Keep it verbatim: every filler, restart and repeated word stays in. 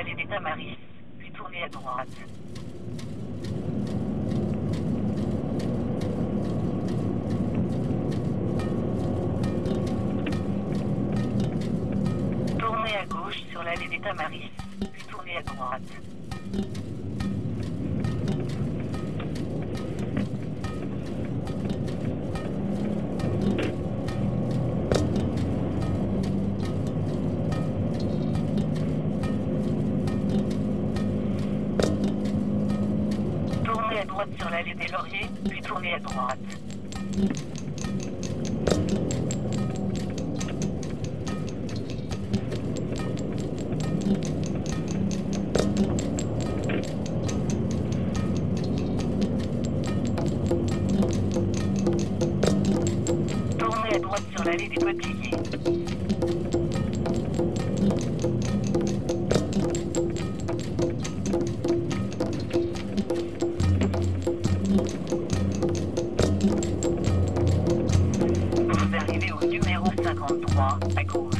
l'allée des Tamaris, puis tournez à droite. Tournez à gauche sur l'allée des Tamaris, puis tournez à droite. Tournez à droite sur l'allée des Lauriers, puis tournez à droite. Tournez à droite sur l'allée des Peupliers. Vous arrivez au numéro cinquante-trois, à gauche.